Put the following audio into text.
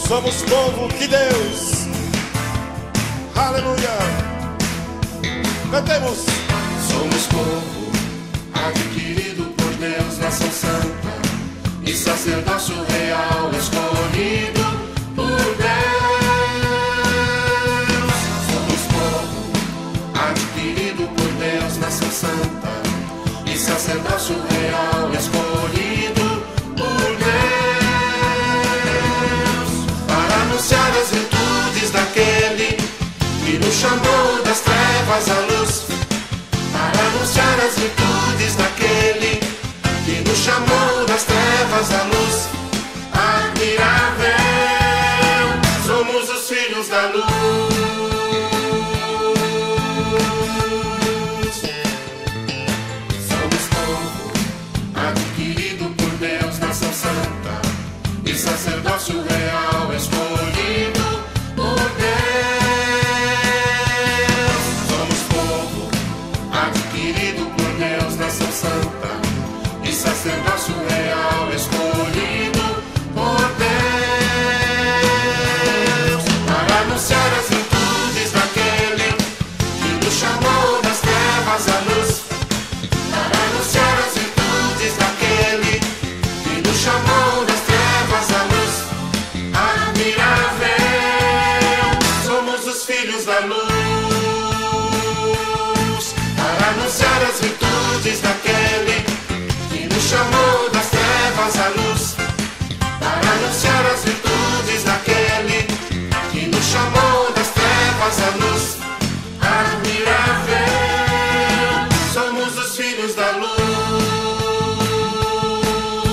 Somos povo de Deus. Aleluia. Cantemos. Somos povo adquirido por Deus, nação santa e sacerdócio real, escolhido por Deus. Somos povo adquirido por Deus, nação santa e sacerdócio real, escolhido por Deus, para anunciar as virtudes daquele que nos chamou das trevas à luz, para anunciar as virtudes daquele que nos chamou das trevas à luz admirável. Somos os filhos da luz. Somos povo adquirido por Deus, nação santa e sacerdócio real, escolhido por Deus. Somos povo adquirido por Deus, nação santa e sacerdócio real.